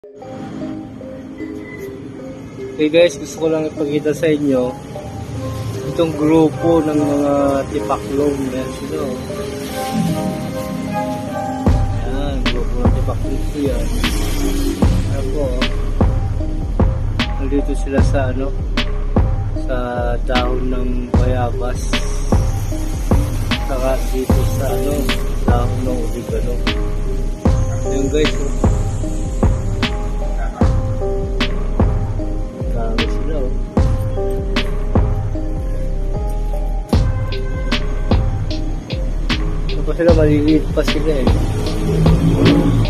Okay guys, gusto ko lang ipakita sa inyo itong grupo ng mga tipaklong. Yan sila. Yan, grupo ng tipaklong po yan. Ako, nandito sila sa sa dahon ng bayabas. Saka dito sa dahon ng oregano. Yan guys, dami sila. Ano pa sila, maliliit pa sila eh.